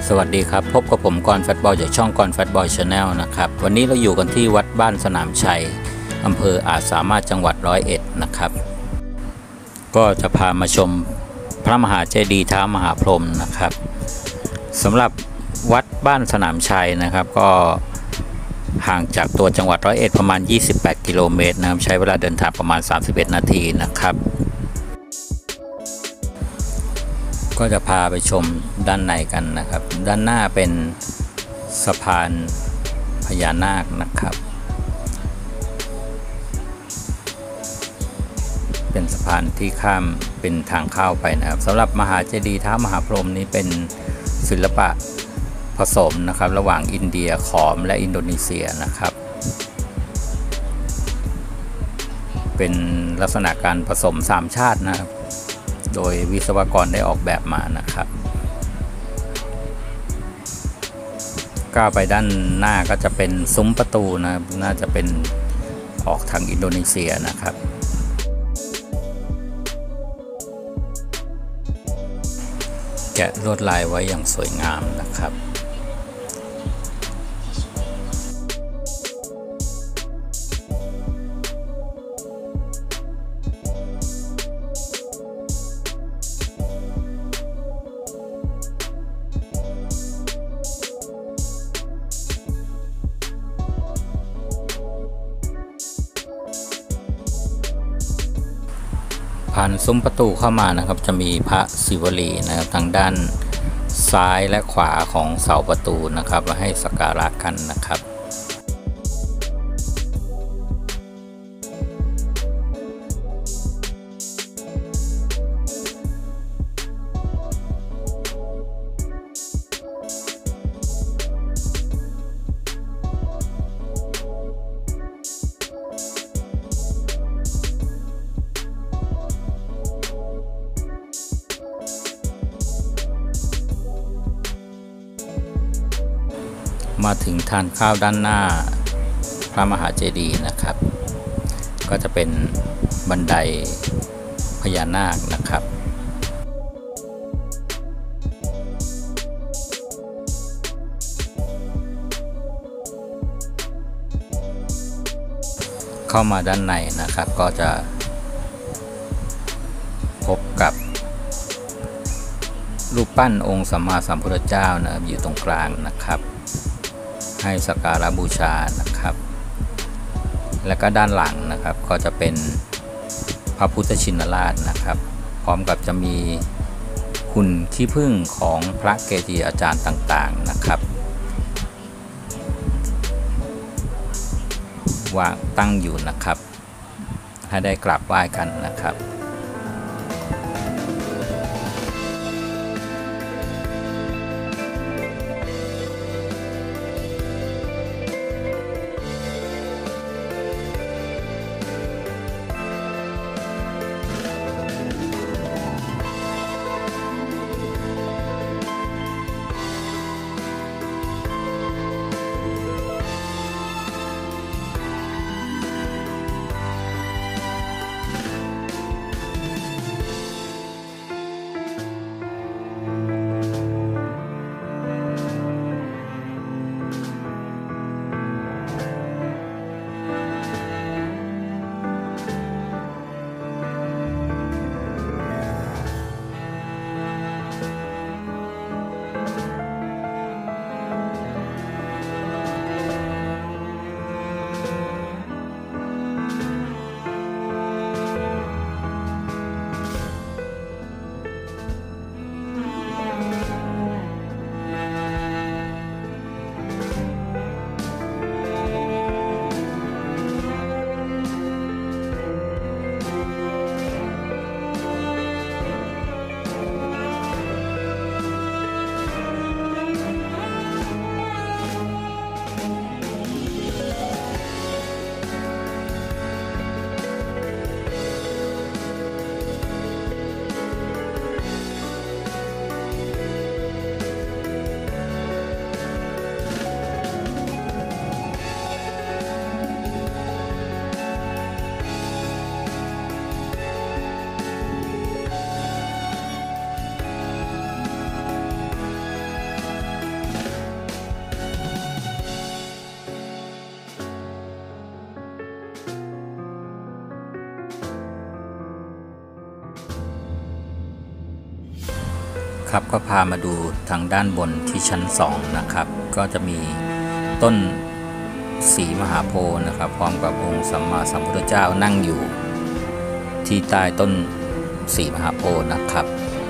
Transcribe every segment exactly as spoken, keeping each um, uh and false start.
สวัสดีครับพบกับผมกรแฟตบอยจากช่องกรแฟตบอยชาแนลนะครับวันนี้เราอยู่กันที่วัดบ้านสนามชัยอำเภออาจสามารถจังหวัดร้อยเอ็ดนะครับก็จะพามาชมพระมหาเจดีย์ท้ามหาพรหมนะครับสำหรับวัดบ้านสนามชัยนะครับก็ห่างจากตัวจังหวัดร้อยเอ็ดประมาณยี่สิบแปดกิโลเมตรนะครับใช้เวลาเดินทางประมาณสามสิบเอ็ดนาทีนะครับก็จะพาไปชมด้านในกันนะครับด้านหน้าเป็นสะพานพญานาคนะครับเป็นสะพานที่ข้ามเป็นทางเข้าไปนะครับสำหรับมหาเจดีย์ท้ามหาพรหมนี้เป็นศิลปะผสมนะครับระหว่างอินเดียขอมและอินโดนีเซียนะครับเป็นลักษณะการผสมสามชาตินะครับโดยวิศวกรได้ออกแบบมานะครับก้าวไปด้านหน้าก็จะเป็นซุ้มประตูนะน่าจะเป็นออกทางอินโดนีเซียนะครับแกะลวดลายไว้อย่างสวยงามนะครับผ่านซุ้มประตูเข้ามานะครับจะมีพระศิวลีนะครับทางด้านซ้ายและขวาของเสาประตูนะครับมาให้สักการะกันนะครับมาถึงทานข้าวด้านหน้าพระมหาเจดีย์นะครับก็จะเป็นบันไดพญานาคนะครับเข้ามาด้านในนะครับก็จะพบกับรูปปั้นองค์สัมมาสัมพุทธเจ้านะอยู่ตรงกลางนะครับให้สักการะบูชานะครับและก็ด้านหลังนะครับก็จะเป็นพระพุทธชินราชนะครับพร้อมกับจะมีหุ่นขี้ผึ้งของพระเกจิอาจารย์ต่างๆนะครับวางตั้งอยู่นะครับให้ได้กราบไหว้กันนะครับครับก็พามาดูทางด้านบนที่ชั้นสองนะครับก็จะมีต้นสีมหาโพธิ์นะครับพร้อมกับองค์สัมมาสัมพุทธเจ้านั่งอยู่ที่ใต้ต้นสีมหาโพธิ์นะครับ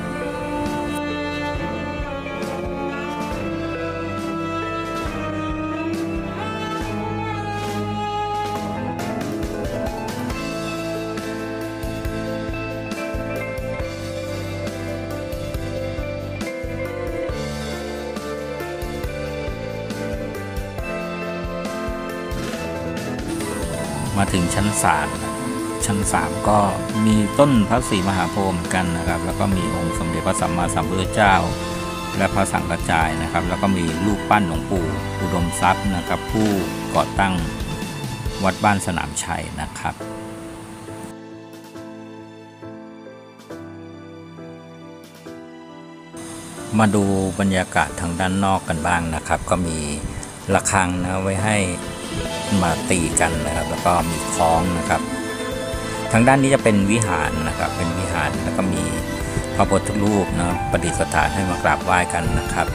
มาถึงชั้นสามชั้นสามก็มีต้นพระศรีมหาโพธิ์เหมือนกันนะครับแล้วก็มีองค์สมเด็จพระสัมมาสัมพุทธเจ้าและพระสังฆจายนะครับแล้วก็มีรูปปั้นหลวงปู่อุดมทรัพย์นะครับผู้ก่อตั้งวัดบ้านสนามชัยนะครับมาดูบรรยากาศทางด้านนอกกันบ้างนะครับก็มีระฆังนะไว้ให้มาตีกันนะครับแล้วก็มีคล้องนะครับทางด้านนี้จะเป็นวิหารนะครับเป็นวิหารแล้วก็มีพระพุทธรูปนะประดิษฐานให้มากราบไหว้กันนะครับ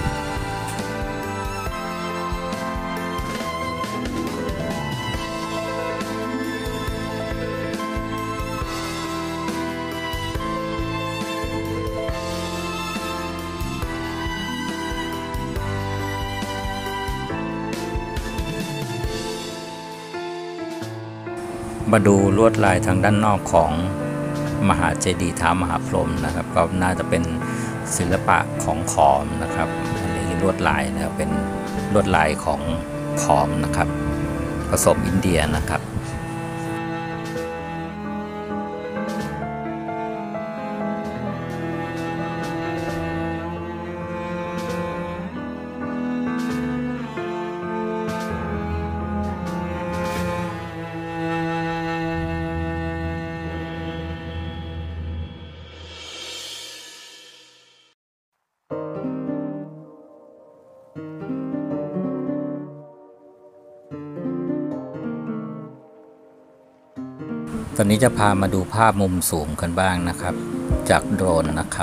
มาดูลวดลายทางด้านนอกของมหาเจดีย์ท้าวมหาพรหมนะครับก็น่าจะเป็นศิลปะของขอมนะครับอันนี้ลวดลายนะครับเป็นลวดลายของขอมนะครับผสมอินเดียนะครับตอนนี้จะพามาดูภาพมุมสูงกันบ้างนะครับจากโดรนนะครับ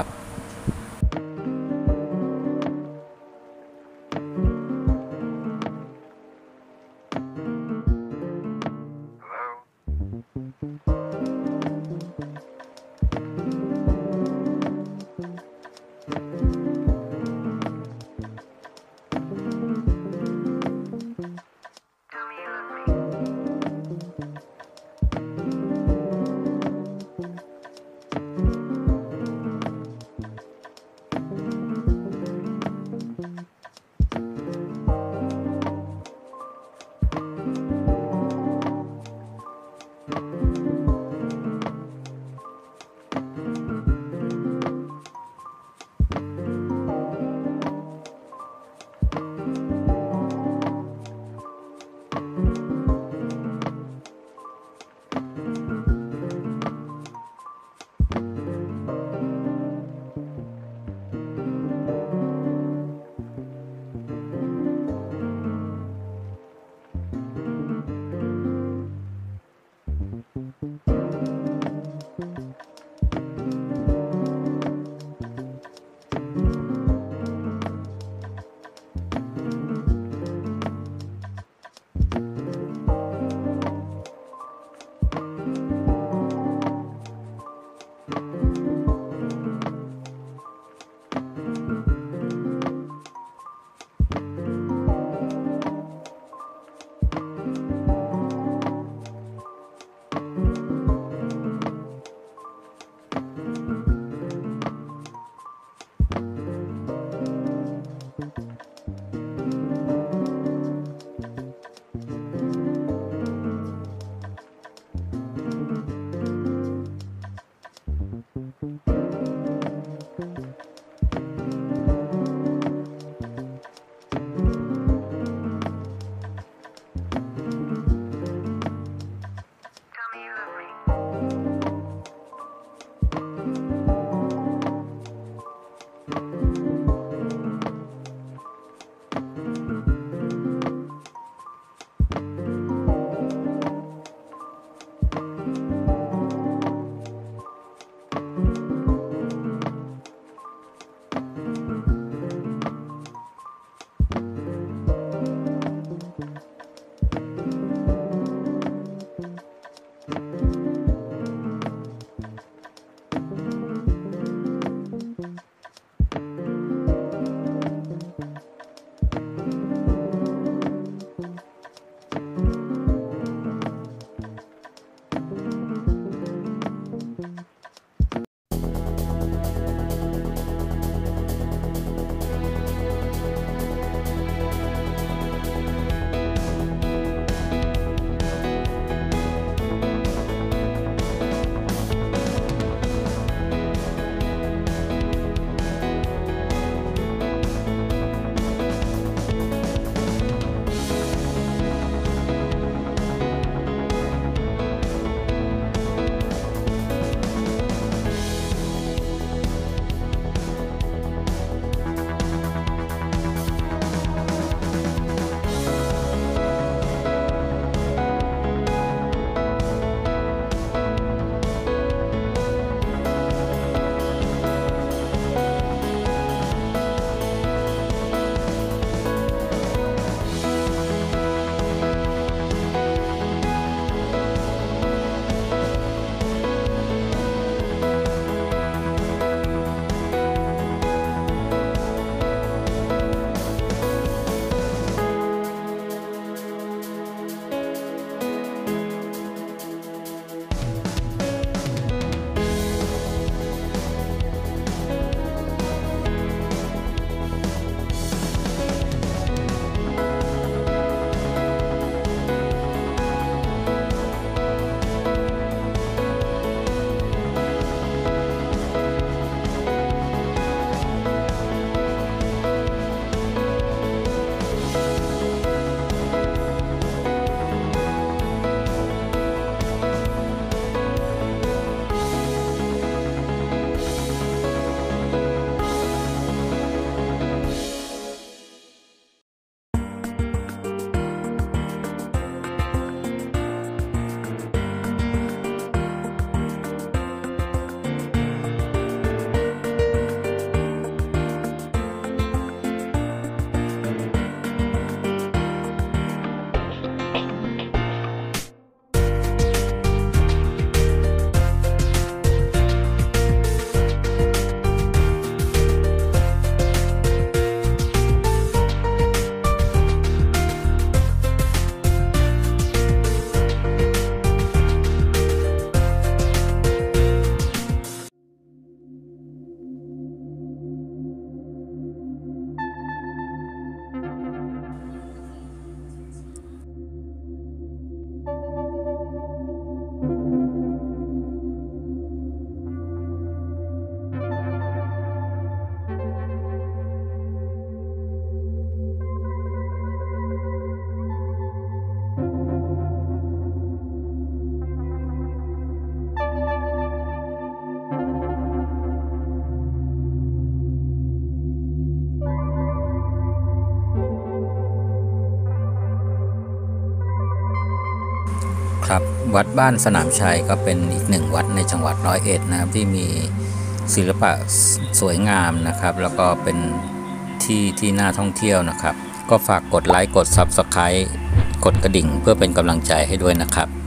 ครับวัดบ้านสนามชัยก็เป็นอีกหนึ่งวัดในจังหวัดร้อยเอ็ดนะครับที่มีศิลปะสวยงามนะครับแล้วก็เป็นที่ที่น่าท่องเที่ยวนะครับก็ฝากกดไลค์กด ซับสไครบ์ กดกระดิ่งเพื่อเป็นกำลังใจให้ด้วยนะครับ